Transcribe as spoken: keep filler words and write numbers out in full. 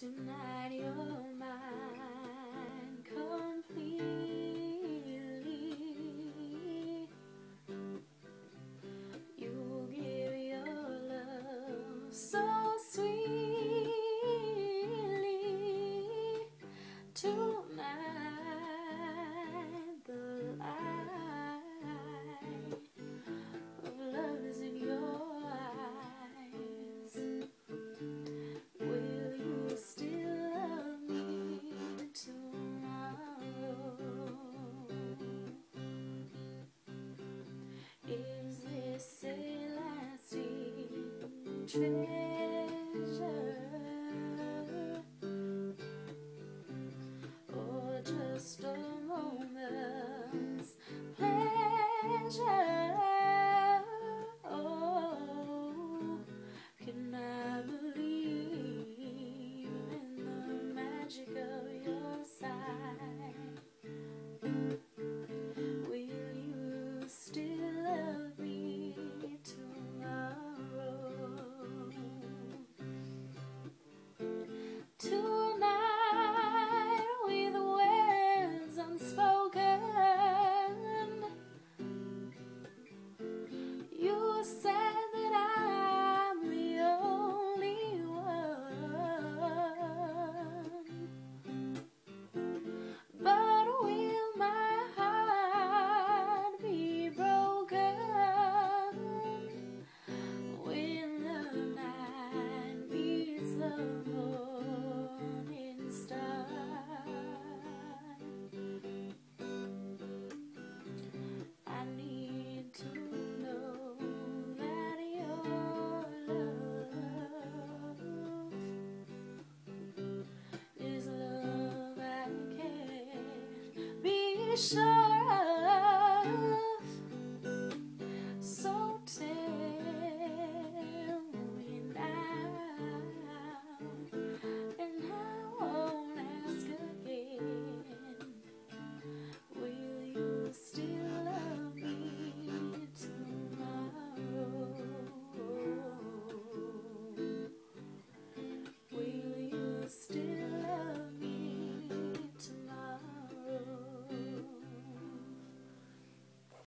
Tonight you're mine completely. You give your love so sweetly. Tonight the light of love is in your eyes. Will you still love me tomorrow? Is this a lasting treasure, or just a moment's pleasure? Oh, can I believe in the magic of your sight? Will you still love me tomorrow? Tonight, with words unspoken, you said that I'm the only one. But will my heart be broken when the night meets the morning star? I need to know that your love is love I can be sure of.